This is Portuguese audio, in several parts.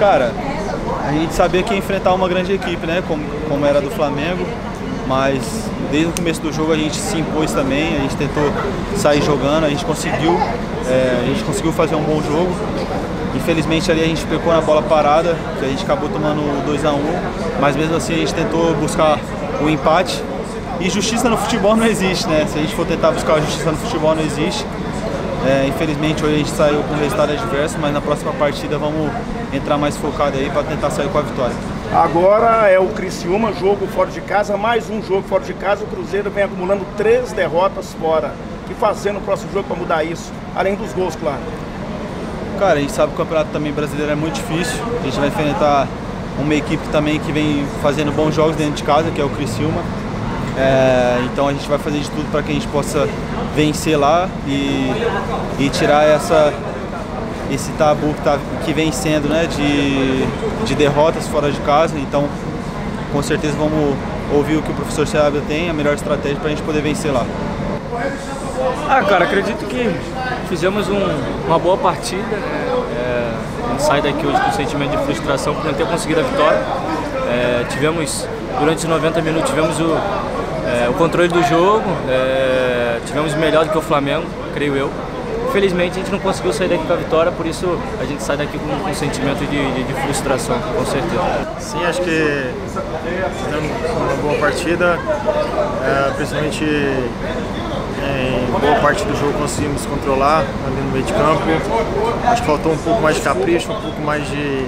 Cara, a gente sabia que ia enfrentar uma grande equipe, né? Como era do Flamengo, mas desde o começo do jogo a gente se impôs também, a gente tentou sair jogando, a gente conseguiu fazer um bom jogo. Infelizmente ali a gente pecou na bola parada, que a gente acabou tomando 2 a 1, mas mesmo assim a gente tentou buscar o empate. E justiça no futebol não existe, né? Se a gente for tentar buscar a justiça no futebol não existe. Infelizmente hoje a gente saiu com um resultado adverso, mas na próxima partida vamos entrar mais focado aí para tentar sair com a vitória. Agora é o Criciúma, jogo fora de casa, mais um jogo fora de casa. O Cruzeiro vem acumulando 3 derrotas fora. O que fazer no próximo jogo para mudar isso? Além dos gols, claro. Cara, a gente sabe que o campeonato também brasileiro é muito difícil. A gente vai enfrentar uma equipe também que vem fazendo bons jogos dentro de casa, que é o Criciúma. Então a gente vai fazer de tudo para que a gente possa vencer lá e tirar esse tabu que vem sendo, né, de derrotas fora de casa. Então com certeza vamos ouvir o que o professor Seabra tem, a melhor estratégia para a gente poder vencer lá. Cara, acredito que fizemos uma boa partida, né? A gente sai daqui hoje com um sentimento de frustração por não ter conseguido a vitória. Durante os 90 minutos tivemos o controle do jogo, tivemos melhor do que o Flamengo, creio eu. Infelizmente a gente não conseguiu sair daqui com a vitória, por isso a gente sai daqui com um sentimento de frustração, com certeza. Sim, acho que fizemos uma boa partida, principalmente em boa parte do jogo conseguimos controlar ali no meio de campo. Acho que faltou um pouco mais de capricho, um pouco mais de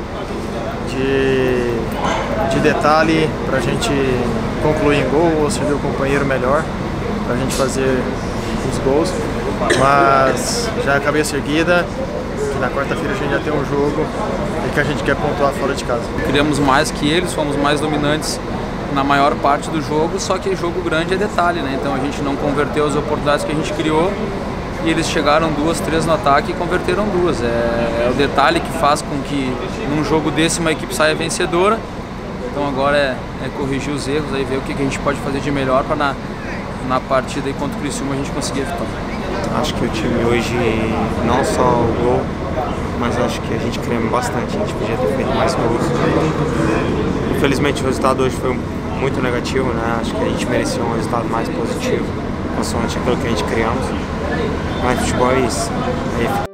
detalhe para a gente concluir em gol ou servir o companheiro melhor para a gente fazer os gols. Mas já a cabeça erguida, que na quarta-feira a gente já tem um jogo e que a gente quer pontuar fora de casa. Criamos mais que eles, fomos mais dominantes na maior parte do jogo, só que jogo grande é detalhe, né? Então a gente não converteu as oportunidades que a gente criou e eles chegaram 2, 3 no ataque e converteram 2. É o detalhe que faz com que num jogo desse uma equipe saia vencedora. Então agora é corrigir os erros, aí ver o que a gente pode fazer de melhor para na partida aí contra o Criciúma a gente conseguir a vitória. Acho que o time hoje, não só o gol, mas acho que a gente criou bastante, a gente podia ter feito mais gols. Infelizmente o resultado hoje foi muito negativo, né? Acho que a gente merecia um resultado mais positivo, consoante aquilo que a gente criamos. Mas futebol é isso.